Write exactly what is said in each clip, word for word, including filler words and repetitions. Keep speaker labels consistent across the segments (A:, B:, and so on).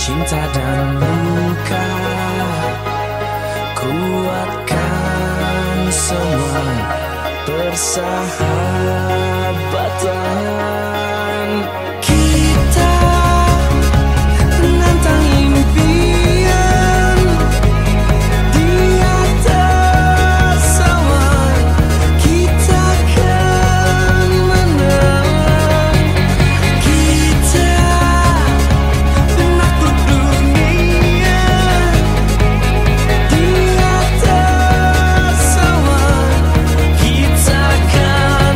A: cinta dan luka, kuatkan semua persahabatan kita, menantang impian di atas awan. Kita kan menang, kita penakluk dunia di atas awan. Kita kan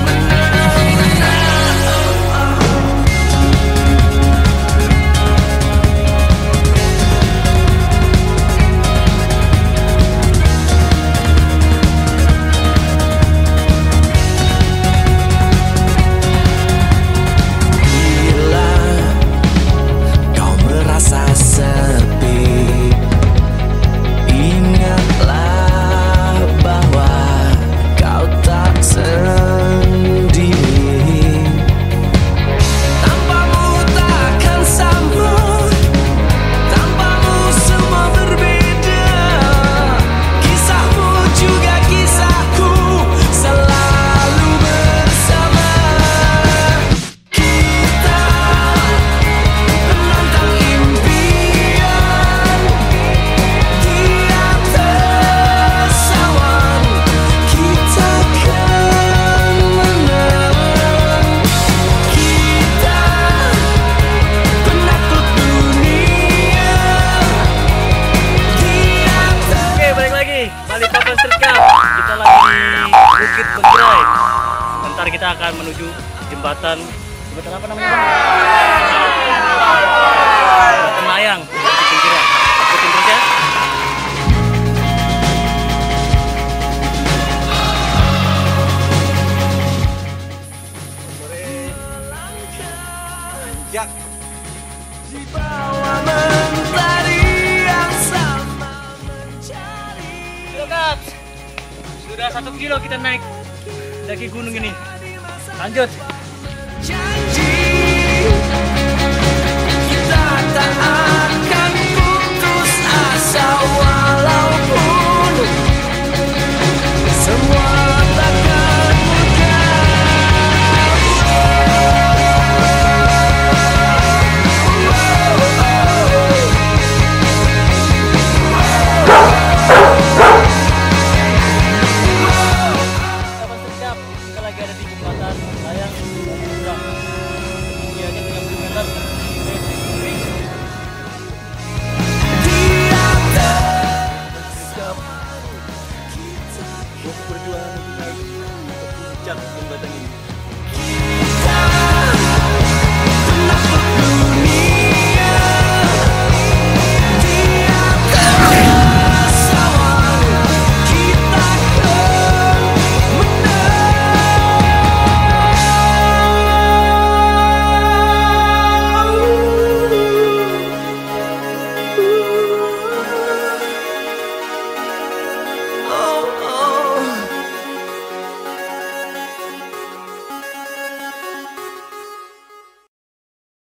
A: bila kau merasa sepi, ingatlah bahwa kau tak sendiri. Tanpamu takkan sambut, tanpamu semua berbeda. Kisahmu juga kisahku, selalu bersama. Kita menantang impian di atas awan. Kita kan menang, kita penakluk dunia di atas.
B: Oke, balik lagi Balikpapan Street Cup. Kita lagi di Bukit Benggerai. Bentar kita akan menuju jembatan jembatan apa namanya, Bang? Jembatan layang Bukit Benggerai. Ikutin terus ya.
C: Jak.
A: Di bawah mentari yang sama mencari.
B: Halo, Kak. Sudah satu kilo kita naik daki gunung ini. Lanjut.
A: Janji